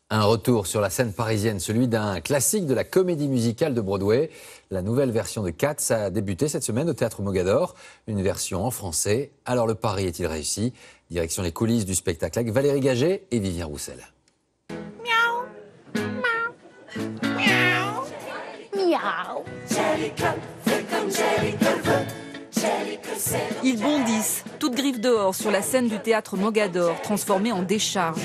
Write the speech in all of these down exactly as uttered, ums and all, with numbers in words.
Un retour sur la scène parisienne, celui d'un classique de la comédie musicale de Broadway. La nouvelle version de Cats a débuté cette semaine au Théâtre Mogador. Une version en français. Alors le pari est-il réussi? Direction les coulisses du spectacle avec Valérie Gaget et Vivien Roussel. Miaou. Miaou. Miaou. Miaou. Ils bondissent, toutes griffes dehors, sur la scène du Théâtre Mogador, transformée en décharge.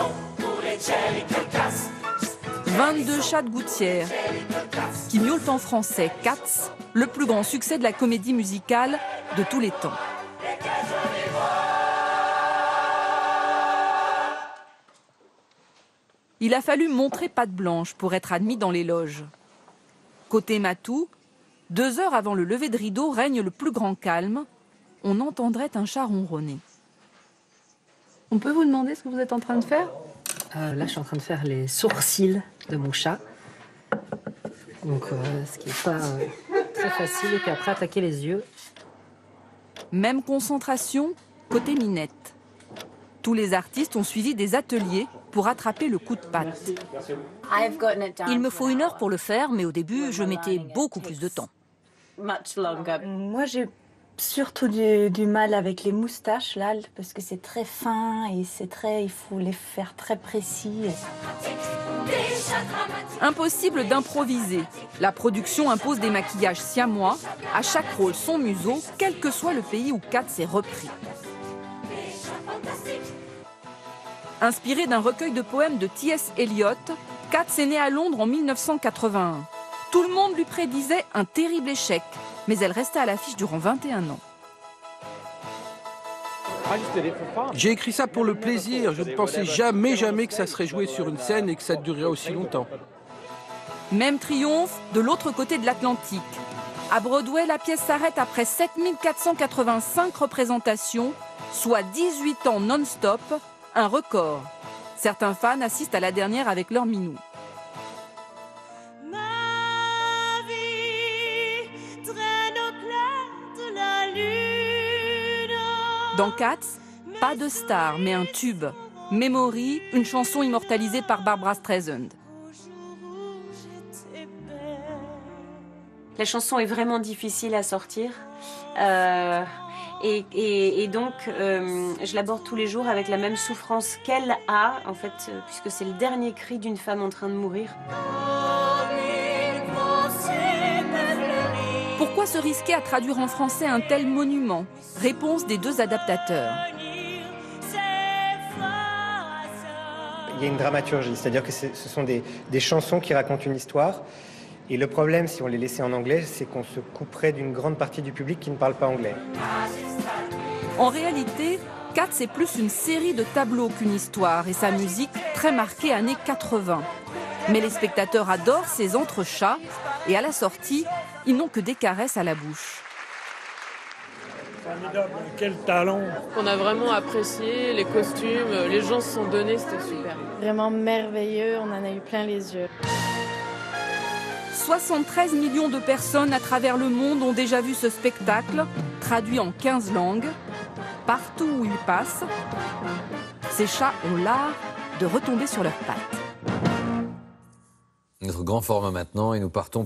vingt-deux chats de gouttière qui miaulent en français Cats, le plus grand succès de la comédie musicale de tous les temps. Il a fallu montrer patte blanche pour être admis dans les loges. Côté matou, deux heures avant le lever de rideau règne le plus grand calme. On entendrait un chat ronronner. On peut vous demander ce que vous êtes en train de faire ? Euh, là, je suis en train de faire les sourcils de mon chat. Donc, euh, ce qui n'est pas euh, très facile. Et puis après, attaquer les yeux. Même concentration côté Minette. Tous les artistes ont suivi des ateliers pour attraper le coup de patte. Il me faut une heure pour le faire, mais au début, je mettais beaucoup plus de temps. Moi, j'ai surtout du, du mal avec les moustaches, là, parce que c'est très fin et c'est très, il faut les faire très précis. Impossible d'improviser. La production impose des maquillages siamois. À chaque rôle, son museau, quel que soit le pays où Cats est repris. Inspiré d'un recueil de poèmes de T S Eliot, Cats est né à Londres en mille neuf cent quatre-vingt-un. Tout le monde lui prédisait un terrible échec, mais elle restait à l'affiche durant vingt et un ans. J'ai écrit ça pour le plaisir. Je ne pensais jamais, jamais que ça serait joué sur une scène et que ça durerait aussi longtemps. Même triomphe de l'autre côté de l'Atlantique. À Broadway, la pièce s'arrête après sept mille quatre cent quatre-vingt-cinq représentations, soit dix-huit ans non-stop, un record. Certains fans assistent à la dernière avec leur minou. Dans Cats, pas de star, mais un tube. Memory, une chanson immortalisée par Barbra Streisand. La chanson est vraiment difficile à sortir. Euh, et, et, et donc, euh, je l'aborde tous les jours avec la même souffrance qu'elle a, en fait, puisque c'est le dernier cri d'une femme en train de mourir. Pourquoi se risquer à traduire en français un tel monument? Réponse des deux adaptateurs. Il y a une dramaturgie, c'est-à-dire que ce sont des, des chansons qui racontent une histoire. Et le problème, si on les laissait en anglais, c'est qu'on se couperait d'une grande partie du public qui ne parle pas anglais. En réalité, Cats est plus une série de tableaux qu'une histoire, et sa musique très marquée années quatre-vingt. Mais les spectateurs adorent ces entrechats, et à la sortie, ils n'ont que des caresses à la bouche. Formidable, quel talent! On a vraiment apprécié les costumes, les gens se sont donnés, c'était super. Vraiment merveilleux, on en a eu plein les yeux. soixante-treize millions de personnes à travers le monde ont déjà vu ce spectacle, traduit en quinze langues. Partout où il passe, ces chats ont l'art de retomber sur leurs pattes. Notre grand format maintenant et nous partons